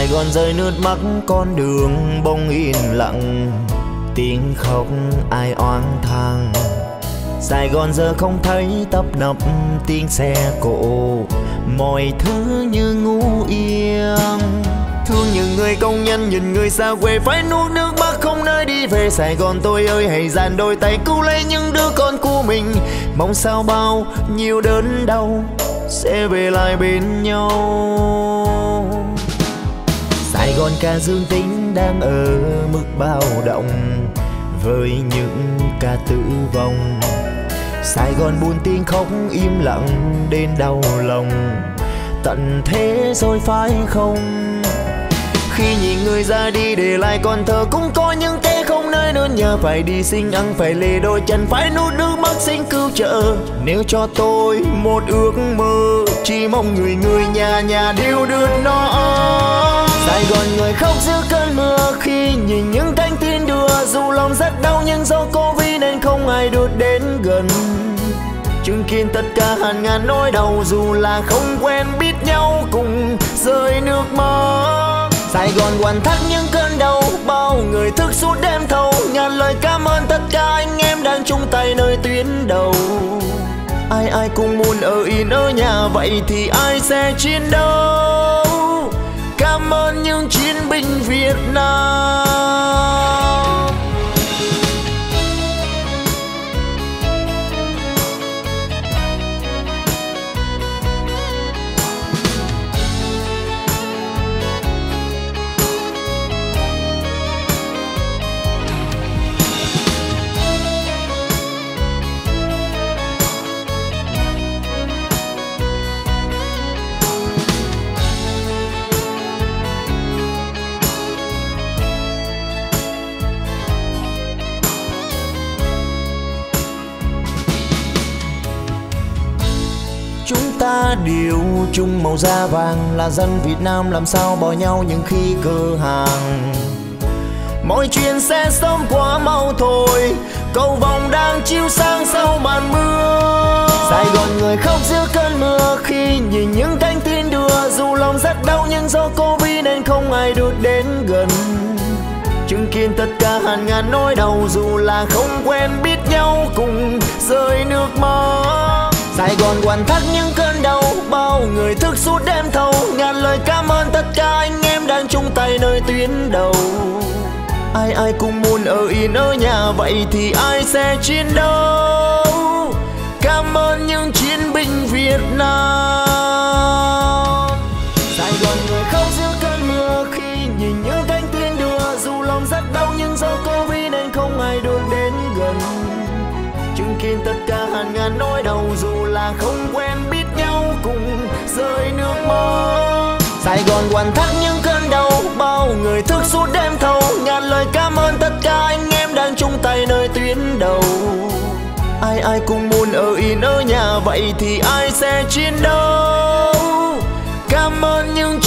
Sài Gòn rơi nước mắt con đường bỗng yên lặng, tiếng khóc ai oán than. Sài Gòn giờ không thấy tấp nập tiếng xe cộ, mọi thứ như ngu yên. Thương những người công nhân, nhìn người xa quê phải nuốt nước mắt không nơi đi về. Sài Gòn tôi ơi, hãy dàn đôi tay cứu lấy những đứa con của mình. Mong sao bao nhiêu đớn đau sẽ về lại bên nhau. Sài Gòn ca dương tính đang ở mức báo động với những ca tử vong. Sài Gòn buồn tiếng khóc im lặng đến đau lòng, tận thế rồi phải không? Khi nhìn người ra đi để lại con thơ, cũng có những kẻ không nơi nương nhờ, phải đi xin ăn phải lê đôi chân, phải nuốt nước mắt xin cứu trợ. Nếu cho tôi một ước mơ, chỉ mong người nhà nhà đều được nó. Sài Gòn người khóc giữa cơn mưa khi nhìn những cánh tin đưa, dù lòng rất đau nhưng do Covid nên không ai được đến gần. Chứng kiến tất cả hàng ngàn nỗi đau, dù là không quen biết nhau cùng rơi nước mắt. Sài Gòn quằn thắt những cơn đau, bao người thức suốt đêm thâu, ngàn lời cảm ơn tất cả anh em đang chung tay nơi tuyến đầu. Ai cũng muốn ở yên ở nhà, vậy thì ai sẽ chiến đấu? Cảm ơn những chiến binh Việt Nam. Chúng ta đều chung màu da vàng, là dân Việt Nam làm sao bỏ nhau những khi cửa hàng. Mọi chuyện sẽ sớm qua mau thôi, cầu vồng đang chiếu sáng sau màn mưa. Sài Gòn người khóc giữa cơn mưa khi nhìn những cánh tin đưa, dù lòng rất đau nhưng do Covid nên không ai được đến gần. Chứng kiến tất cả hàng ngàn nỗi đau, dù là không quen biết nhau cùng rơi nước mắt. Sài Gòn quằn thắt những cơn đau, bao người thức suốt đêm thâu, ngàn lời cảm ơn tất cả anh em đang chung tay nơi tuyến đầu. Ai cũng muốn ở yên ở nhà, vậy thì ai sẽ chiến đấu? Cảm ơn những chiến binh Việt Nam. Sài Gòn người khóc giữa cơn mưa khi nhìn những cánh tin đưa, dù lòng rất đau nhưng do Covid nên không ai được đến gần. Chứng kiến tất cả hàng ngàn nỗi đau, dù là không quen biết nhau cùng rơi nước mắt. Sài Gòn quằn thắt những cơn đau, bao người thức suốt đêm thâu, ngàn lời cảm ơn tất cả anh em đang chung tay nơi tuyến đầu. Ai cũng muốn ở yên ở nhà, vậy thì ai sẽ chiến đấu? Cảm ơn những